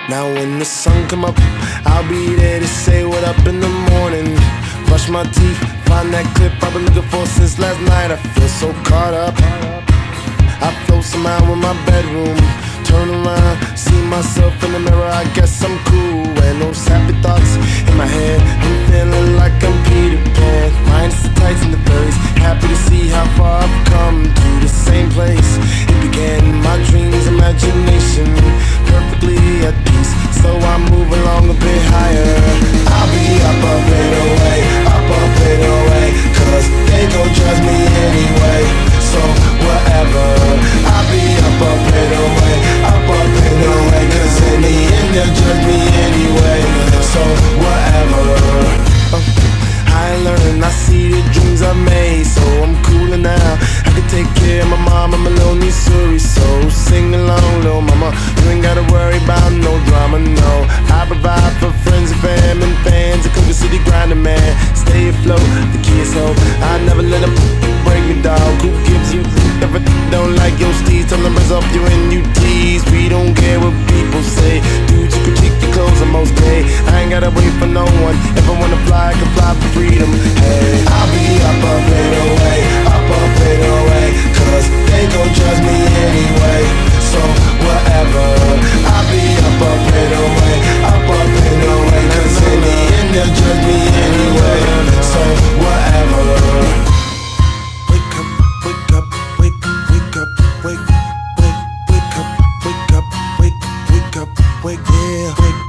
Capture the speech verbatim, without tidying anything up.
Now when the sun come up, I'll be there to say what up in the morning. Brush my teeth, find that clip I've been looking for since last night. I feel so caught up, I float somehow in my bedroom. Turn around, see myself in the mirror, I guess I'm cool. And those happy thoughts in my head, I'm feeling like I'm Peter Pan. Minus the tights and the furries, happy to see how far I've come. To the same place it began, my dreams, imagination, perfectly at peace. So I move along a bit higher. I'll be up, up and away, up, up and away, cause they gon' judge me anyway. So whatever, I'll be up, up and away, up, up and away, cause in the end they'll judge me anyway. So whatever. uh, I learn, I see the dreams I made, so I'm cooler now. I can take care of my mom, I'm a little Missouri, so sing along, little mama. You ain't gotta worry about no drama, no. I provide for friends and fam and fans, a Cudi city grinding man. Stay afloat, the kids hope I never let them break me, dog. Who gives you if I don't like your steez? Tell them buzz up you and you tease. We don't care what people say. Dude, you critique your clothes on most day. I ain't gotta wait for no one. If I wanna fly, I can fly for freedom. Hey, I'll be up, up and away, up, up and away, cause they gon' judge me anyway. So whatever, I'll be up, up and away, up, up and away, cause in the end they'll judge me anyway. So whatever. Wake up, wake up, wake, wake up, wake, wake, wake up, wake up, wake, wake up, wake, yeah, wake.